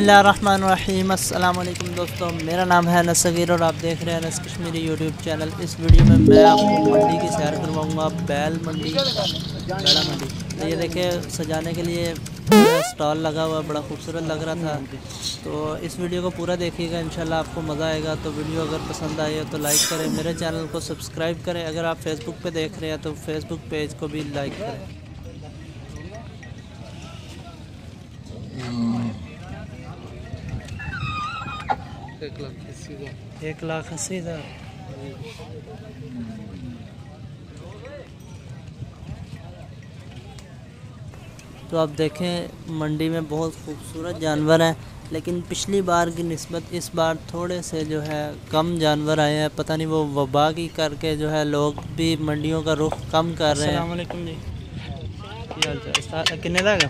बिस्मिल्लाहिर्रहमानिर्रहीम। अस्सलाम वालेकुम दोस्तों, मेरा नाम है अनस सगीर और आप देख रहे हैं अनस कश्मीरी यूट्यूब चैनल। इस वीडियो में मैं आपको मंडी की सैर करवाऊंगा, बैल मंडी, बैड़ा मंडी। तो ये देखिए सजाने के लिए स्टॉल लगा हुआ, बड़ा खूबसूरत लग रहा था। तो इस वीडियो को पूरा देखिएगा, इंशाल्लाह आपको मज़ा आएगा। तो वीडियो अगर पसंद आए तो लाइक करें, मेरे चैनल को सब्सक्राइब करें। अगर आप फेसबुक पे देख रहे हैं तो फेसबुक पेज को भी लाइक करें। 1,80,000। तो आप देखें मंडी में बहुत खूबसूरत जानवर हैं, लेकिन पिछली बार की निस्बत इस बार थोड़े से जो है कम जानवर आए हैं। पता नहीं वो वबा की करके जो है लोग भी मंडियों का रुख कम कर रहे हैं। अस्सलाम वालेकुम जी, क्या कितने लगा?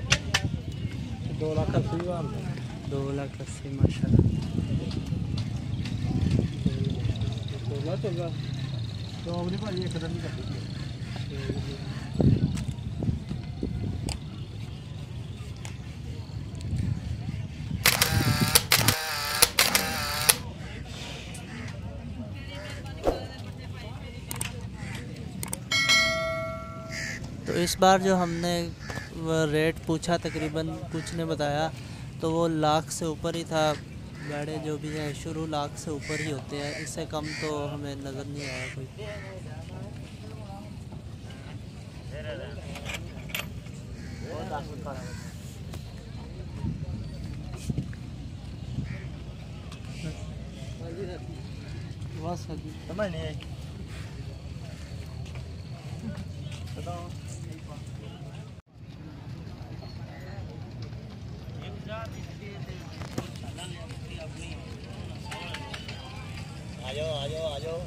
2,80,000 माशाल्लाह। तो इस बार जो हमने रेट पूछा, तकरीबन कुछ ने बताया तो वो लाख से ऊपर ही था। गाड़े जो भी है शुरू लाख से ऊपर ही होते हैं, इससे कम तो हमें नज़र नहीं आया कोई। समझ नहीं आई। आ जाओ।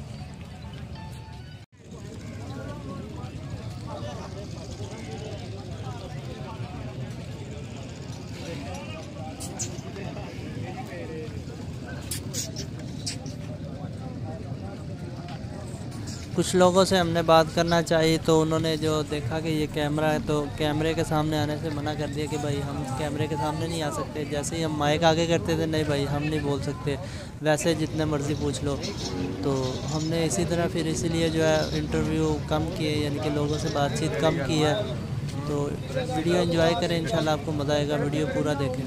कुछ लोगों से हमने बात करना चाहिए तो उन्होंने जो देखा कि ये कैमरा है तो कैमरे के सामने आने से मना कर दिया कि भाई हम कैमरे के सामने नहीं आ सकते। जैसे ही हम माइक आगे करते थे, नहीं भाई हम नहीं बोल सकते, वैसे जितने मर्ज़ी पूछ लो। तो हमने इसी तरह फिर इसीलिए जो है इंटरव्यू कम किए, यानी कि लोगों से बातचीत कम की है। तो वीडियो एंजॉय करें, इंशाल्लाह आपको मज़ा आएगा, वीडियो पूरा देखें।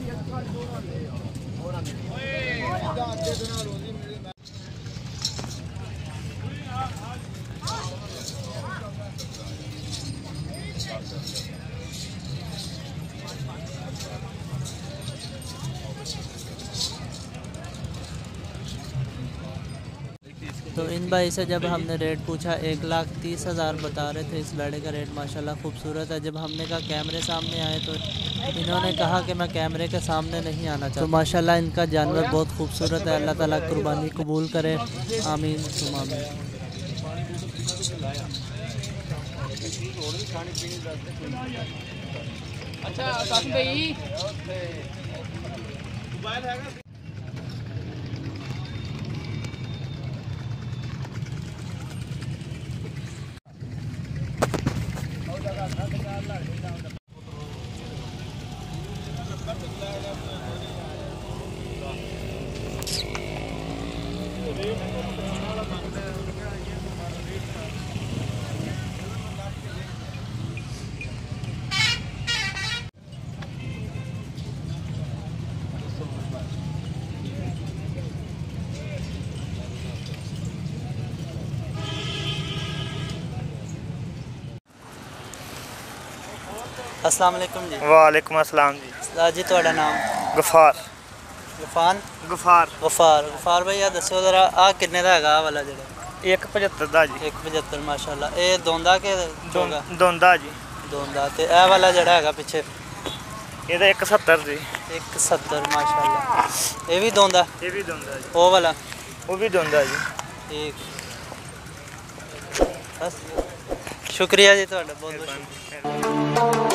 तो इन भाई से जब हमने रेट पूछा, 1,30,000 बता रहे थे इस बैड़े का रेट। माशाल्लाह खूबसूरत है। जब हमने कहा कैमरे सामने आए तो इन्होंने कहा कि मैं कैमरे के सामने नहीं आना चाहता। तो माशाल्लाह इनका जानवर बहुत खूबसूरत है। अल्लाह ताला कुर्बानी कबूल करे, आमीन तुम आमीन। अस्सलाम वालेकुम जी। वालेकुम अस्सलाम जी। जी ਤੁਹਾਡਾ ਨਾਮ? गफार गफार भाई, दसो जरा आ किन्ने ਦਾ ਹੈਗਾ ਵਾਲਾ ਜਿਹੜਾ? 175 ਦਾ ਜੀ। 175 माशाल्लाह। ਇਹ ਦੋਂਦਾ ਕਿ ਦੋਂਦਾ ਜੀ? ਦੋਂਦਾ। ਤੇ ਇਹ ਵਾਲਾ ਜਿਹੜਾ ਹੈਗਾ ਪਿੱਛੇ? ਇਹਦਾ 170 ਜੀ। 170 माशाल्लाह। ਇਹ ਵੀ ਦੋਂਦਾ? ਇਹ ਵੀ ਦੋਂਦਾ ਜੀ। ਉਹ ਵਾਲਾ? ਉਹ ਵੀ ਦੋਂਦਾ ਜੀ। ठीक, बस शुक्रिया जी, ਤੁਹਾਡਾ बहुत बहुत शुक्रिया।